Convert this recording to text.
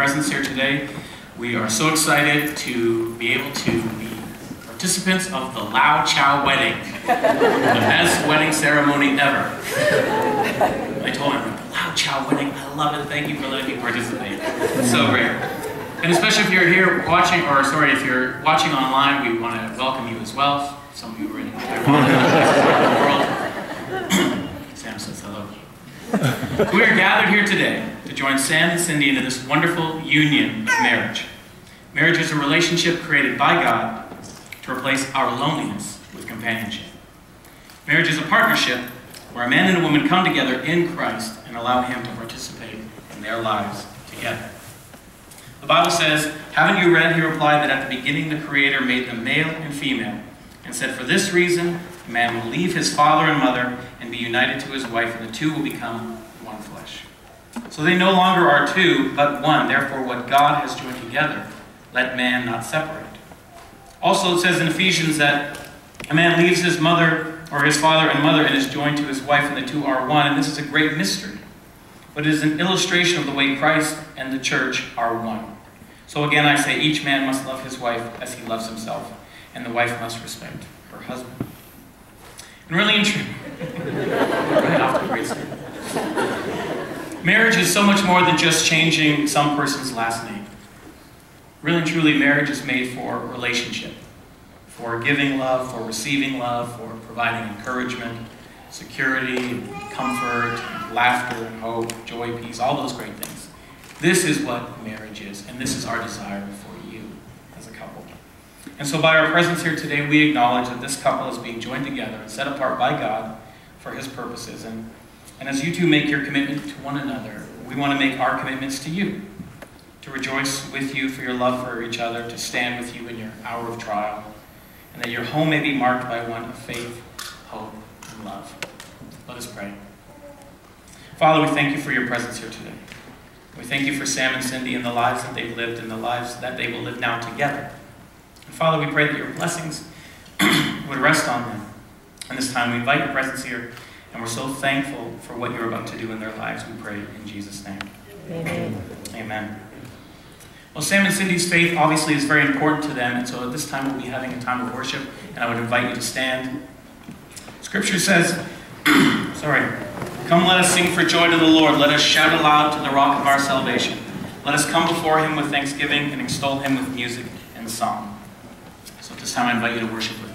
presence here today. We are so excited to be able to be participants of the Lau Chow wedding, the best wedding ceremony ever. I told him, the Lau Chow wedding, I love it. Thank you for letting me participate. It's so great. And especially if you're here watching, or sorry, if you're watching online, we want to welcome you as well. Some of you are in the world. Sam says hello. We are gathered here today to join Sam and Cindy into this wonderful union of marriage. Marriage is a relationship created by God to replace our loneliness with companionship. Marriage is a partnership where a man and a woman come together in Christ and allow Him to participate in their lives together. The Bible says, "Haven't you read," he replied, "that at the beginning the Creator made them male and female, and said, for this reason, a man will leave his father and mother and be united to his wife, and the two will become one flesh. So they no longer are two, but one. Therefore, what God has joined together, let man not separate." Also, it says in Ephesians that a man leaves his mother or his father and mother and is joined to his wife, and the two are one. And this is a great mystery, but it is an illustration of the way Christ and the church are one. So again, I say each man must love his wife as he loves himself, and the wife must respect her husband. And really and truly, right off the great start. Marriage is so much more than just changing some person's last name. Really and truly, marriage is made for relationship, for giving love, for receiving love, for providing encouragement, security, comfort, laughter, and hope, joy, peace, all those great things. This is what marriage is, and this is our desire for you as a couple. And so by our presence here today, we acknowledge that this couple is being joined together and set apart by God for His purposes. And as you two make your commitment to one another, we want to make our commitments to you, to rejoice with you for your love for each other, to stand with you in your hour of trial, and that your home may be marked by one of faith, hope, and love. Let us pray. Father, we thank you for your presence here today. We thank you for Sam and Cindy and the lives that they've lived and the lives that they will live now together. And Father, we pray that your blessings would rest on them. And this time we invite your presence here, and we're so thankful for what you're about to do in their lives. We pray in Jesus' name. Amen. Amen. Well, Sam and Cindy's faith obviously is very important to them, and so at this time we'll be having a time of worship, and I would invite you to stand. Scripture says, "Come, let us sing for joy to the Lord. Let us shout aloud to the rock of our salvation. Let us come before Him with thanksgiving and extol Him with music and song." So at this time I invite you to worship with me.